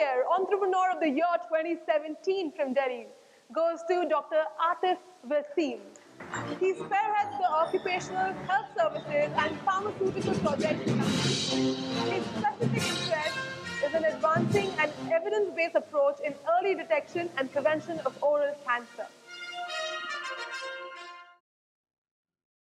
Healthcare Entrepreneur of the Year 2017 from Delhi goes to Dr. Atif Wasim. He spearheads the occupational health services and pharmaceutical projects in London. His specific interest is in advancing an evidence-based approach in early detection and prevention of oral cancer.